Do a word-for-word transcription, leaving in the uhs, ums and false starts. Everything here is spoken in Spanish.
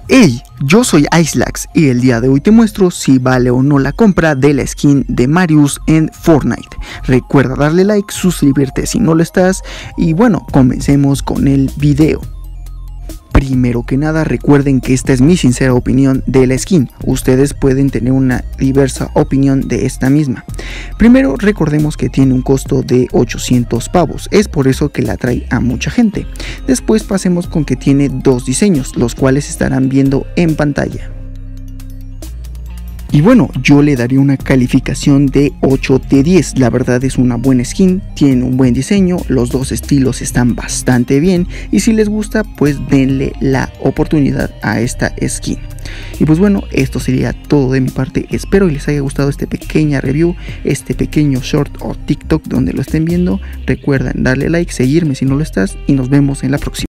Hey, yo soy Icelax y el día de hoy te muestro si vale o no la compra de la skin de Marius en Fortnite. Recuerda darle like, suscribirte si no lo estás y bueno, comencemos con el video. Primero que nada, recuerden que esta es mi sincera opinión de la skin. Ustedes pueden tener una diversa opinión de esta misma. Primero, recordemos que tiene un costo de ochocientos pavos. Es por eso que la trae a mucha gente. Después pasemos con que tiene dos diseños, los cuales estarán viendo en pantalla. Y bueno, yo le daría una calificación de ocho de diez, la verdad es una buena skin, tiene un buen diseño, los dos estilos están bastante bien y si les gusta pues denle la oportunidad a esta skin. Y pues bueno, esto sería todo de mi parte, espero y les haya gustado este pequeña review, este pequeño short o TikTok donde lo estén viendo. Recuerden darle like, seguirme si no lo estás y nos vemos en la próxima.